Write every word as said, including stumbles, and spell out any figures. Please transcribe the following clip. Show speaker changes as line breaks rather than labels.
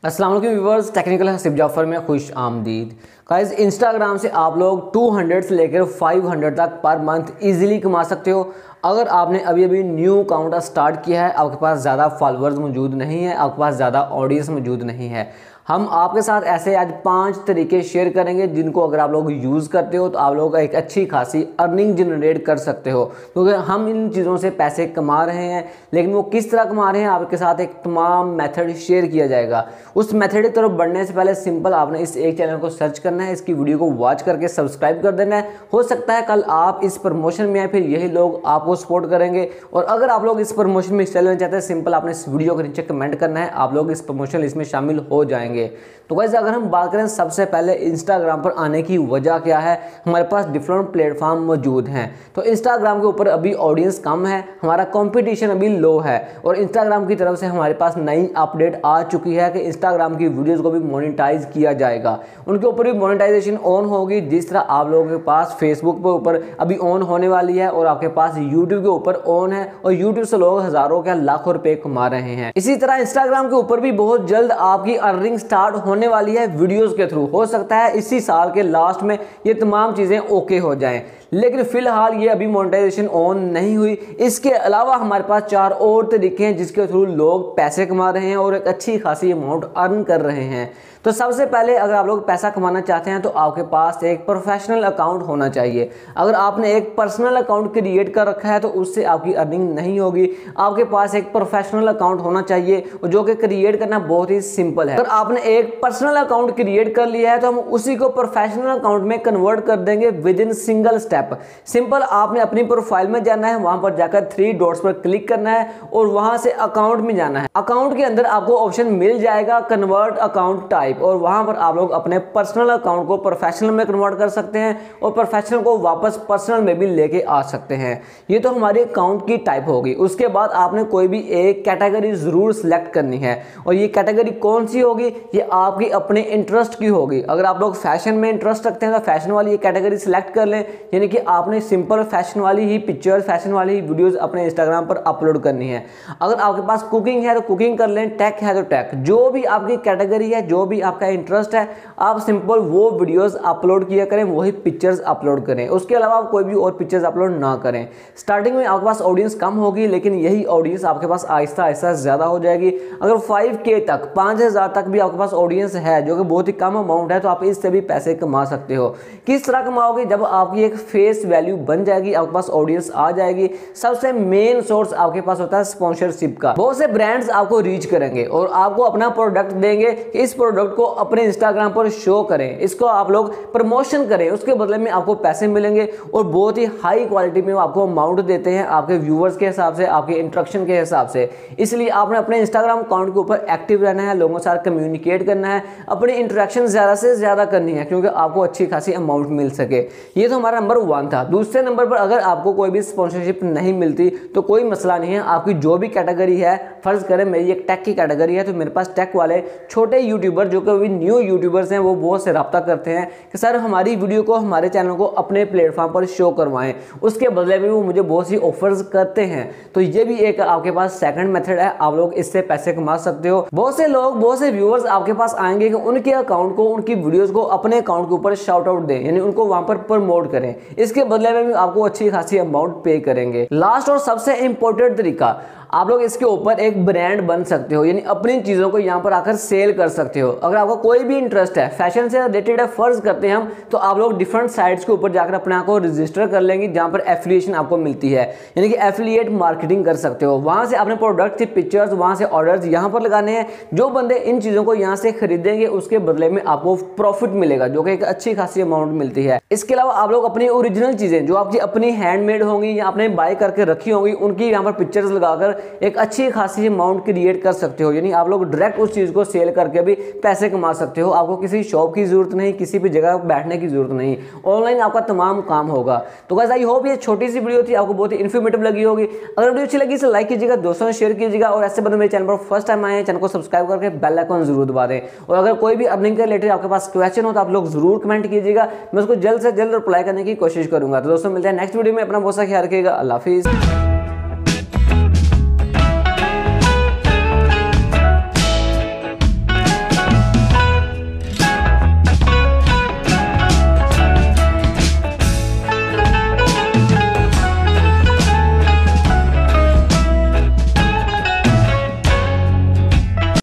अस्सलाम वालेकुम viewers, technical Haseeb Jafar में खुश आमदीद। गाइस, इंस्टाग्राम से आप लोग दो सौ से लेकर पाँच सौ तक पर मंथ इजीली कमा सकते हो। अगर आपने अभी अभी न्यू अकाउंट स्टार्ट किया है, आपके पास ज़्यादा फॉलोअर्स मौजूद नहीं है, आपके पास ज़्यादा ऑडियंस मौजूद नहीं है, हम आपके साथ ऐसे आज पांच तरीके शेयर करेंगे जिनको अगर आप लोग यूज़ करते हो तो आप लोग एक अच्छी खासी अर्निंग जनरेट कर सकते हो। क्योंकि हम इन चीज़ों से पैसे कमा रहे हैं, लेकिन वो किस तरह कमा रहे हैं आपके साथ एक तमाम मेथड शेयर किया जाएगा। उस मेथड की तरफ बढ़ने से पहले सिंपल आपने इस एक चैनल को सर्च करना है, इसकी वीडियो को वॉच करके सब्सक्राइब कर देना है। हो सकता है कल आप इस प्रमोशन में आए, फिर यही लोग आपको सपोर्ट करेंगे। और अगर आप लोग इस प्रमोशन में हिस्सा लेना चाहते हैं, सिंपल आपने इस वीडियो के नीचे कमेंट करना है, आप लोग इस प्रमोशन लिस्ट में शामिल हो जाएंगे। तो गाइस, अगर हम बात करें सबसे पहले इंस्टाग्राम पर आने की वजह क्या है, हमारे पास डिफरेंट प्लेटफॉर्म मौजूद हैं। तो इंस्टाग्राम के ऊपर अभी ऑडियंस कम है, हमारा कंपटीशन अभी लो है, और इंस्टाग्राम की तरफ से हमारे पास नई अपडेट आ चुकी है कि इंस्टाग्राम की वीडियोस को भी मोनेटाइज किया जाएगा। उनके ऊपर भी मोनेटाइजेशन ऑन होगी, जिस तरह आप लोगों के पास फेसबुक के ऊपर अभी ऑन होने वाली है और आपके पास यूट्यूब के ऊपर ऑन है, और यूट्यूब से लोग हजारों क्या लाखों रुपए कमा रहे हैं। इसी तरह इंस्टाग्राम के ऊपर भी बहुत जल्द आपकी अर्निंग स्टार्ट होने वाली है वीडियोस के थ्रू। हो सकता है इसी साल के लास्ट में ये तमाम चीजें ओके हो जाएं, लेकिन फिलहाल ये अभी मोनेटाइजेशन ऑन नहीं हुई। इसके अलावा हमारे पास चार और तरीके हैं जिसके थ्रू लोग पैसे कमा रहे हैं और एक अच्छी खासी अमाउंट अर्न कर रहे हैं। तो सबसे पहले अगर आप लोग पैसा कमाना चाहते हैं तो आपके पास एक प्रोफेशनल अकाउंट होना चाहिए। अगर आपने एक पर्सनल अकाउंट क्रिएट कर रखा है तो उससे आपकी अर्निंग नहीं होगी। आपके पास एक प्रोफेशनल अकाउंट होना चाहिए, जो कि क्रिएट करना बहुत ही सिंपल है। अगर आपने एक पर्सनल अकाउंट क्रिएट कर लिया है तो हम उसी को प्रोफेशनल अकाउंट में कन्वर्ट कर देंगे within single step. Simple आपने अपनी प्रोफाइल में जाना है, वहां पर जाकर थ्री डॉट्स पर क्लिक करना है और वहां से अकाउंट में जाना है। अकाउंट के अंदर आपको ऑप्शन मिल जाएगा कन्वर्ट अकाउंट टाइप, और वहां पर आप लोग अपने पर्सनल अकाउंट को प्रोफेशनल में कन्वर्ट कर सकते हैं और प्रोफेशनल को वापस पर्सनल में भी लेके आ सकते हैं। ये तो हमारी अकाउंट की टाइप होगी। उसके बाद आपने कोई भी एक कैटेगरी जरूर सिलेक्ट करनी है, और ये कैटेगरी कौन सी होगी, ये आपकी अपने इंटरेस्ट की होगी। अगर आप लोग फैशन में इंटरेस्ट रखते हैं तो फैशन वाली ये कैटेगरी सिलेक्ट कर लें, यानी कि आपने सिंपल फैशन वाली ही पिक्चर, फैशन वाली ही वीडियोस अपने इंस्टाग्राम पर अपलोड करनी है। अगर आपके पास कुकिंग है तो कुकिंग कर लें, टेक है तो टेक। जो भी आपकी कैटेगरी है, जो भी आपका इंटरेस्ट है, आप सिंपल वो वीडियोस अपलोड किया करें, वही पिक्चर्स अपलोड करें। उसके अलावा आप कोई भी और पिक्चर्स अपलोड ना करें। स्टार्टिंग में आपके पास ऑडियंस कम होगी, लेकिन यही ऑडियंस आपके पास आहिस्ता आहिस्ता ज्यादा हो जाएगी। अगर फाइव के तक, पाँच हजार तक भी आपके पास ऑडियंस है, जो कि बहुत ही कम अमाउंट है, तो आप इससे भी पैसे कमा सकते हो। किस तरह कमाओगे? जब आपकी एक फेस वैल्यू बन जाएगी, आपके पास ऑडियंस आ जाएगी। सबसे मेन सोर्स आपके पास होता है स्पॉन्सरशिप का। बहुत से ब्रांड्स आपको रीच करेंगे और आपको अपना प्रोडक्ट देंगे कि इस प्रोडक्ट को अपने इंस्टाग्राम पर शो करें, इसको आप लोग प्रमोशन करें, उसके बदले में आपको पैसे मिलेंगे और बहुत ही हाई क्वालिटी में आपको अमाउंट देते हैं, आपके व्यूअर्स के हिसाब से, आपके इंटरेक्शन के हिसाब से। इसलिए आपने अपने इंस्टाग्राम अकाउंट के ऊपर एक्टिव रहना है, लोगों के साथ कम्युनिकेट करना है, अपनी इंटरेक्शन ज्यादा से ज्यादा करनी है, क्योंकि आपको अच्छी खासी अमाउंट मिल सके। ये तो हमारा नंबर वन था। दूसरे नंबर पर अगर आपको कोई भी स्पॉन्सरशिप नहीं मिलती तो कोई मसला नहीं है। आपकी जो भी कैटेगरी है, फर्ज करें मेरी एक टेक की कैटेगरी है, तो मेरे पास टेक वाले छोटे यूट्यूबर जो कि न्यू यूट्यूबर्स हैं, वो बहुत से रब्ता करते हैं कि सर हमारी वीडियो को, हमारे चैनल को अपने प्लेटफॉर्म पर शो करवाएं। उसके बदले में वो मुझे बहुत सी ऑफर्स करते हैं। तो ये भी एक आपके पास सेकंड मेथड है, आप लोग इससे पैसे कमा सकते हो। बहुत से लोग, बहुत से व्यूअर्स आपके पास आएंगे कि उनके अकाउंट को, उनकी वीडियोस को अपने अकाउंट के ऊपर शाउट आउट दें, यानी उनको वहां पर प्रमोट करें। इसके बदले में भी आपको अच्छी खासी अमाउंट पे करेंगे। लास्ट और सबसे इंपॉर्टेंट तरीका, आप लोग इसके ऊपर एक ब्रांड बन सकते हो, यानी अपनी चीजों को यहाँ पर आकर सेल कर सकते हो। अगर आपको कोई भी इंटरेस्ट है, फैशन से रिलेटेड है, फर्ज करते हैं हम, तो आप लोग डिफरेंट साइट्स के ऊपर जाकर अपने आप को रजिस्टर कर लेंगे, जहाँ पर एफिलिएशन आपको मिलती है, यानी कि एफिलिएट मार्केटिंग कर सकते हो। वहां से अपने प्रोडक्ट की पिक्चर्स, वहां से ऑर्डर्स यहाँ पर लगाने हैं। जो बंदे इन चीजों को यहाँ से खरीदेंगे, उसके बदले में आपको प्रॉफिट मिलेगा, जो कि एक अच्छी खासी अमाउंट मिलती है। इसके अलावा आप लोग अपनी ओरिजिनल चीजें जो आपकी अपनी हैंडमेड होंगी या आपने बाय करके रखी होंगी, उनकी यहाँ पर पिक्चर्स लगाकर एक अच्छी खासी अमाउंट क्रिएट कर सकते हो। यानी आप लोग डायरेक्ट उस चीज को सेल करके भी पैसे कमा सकते हो। आपको किसी शॉप की जरूरत नहीं, किसी भी जगह बैठने की जरूरत नहीं, ऑनलाइन आपका तमाम काम होगा। तो गाइस, आई होप ये छोटी सी वीडियो थी, आपको बहुत ही इन्फॉर्मेटिव लगी होगी। अगर वीडियो अच्छी लगी तो लाइक कीजिएगा, दोस्तों में शेयर कीजिएगा, और ऐसे बंदे मेरे चैनल पर फर्स्ट टाइम आए हैं, चैनल को सब्सक्राइब करके बेल आइकन जरूर दबा दें। और अगर कोई भी अर्निंग के रिलेटेड आपके पास क्वेश्चन हो तो आप लोग जरूर कमेंट कीजिएगा, मैं उसको जल्द से जल्द रिप्लाई करने की कोशिश करूंगा। तो दोस्तों मिलते हैं नेक्स्ट वीडियो में। अपना बहुत सा ख्याल रखिएगा। अल्लाह हाफिज़।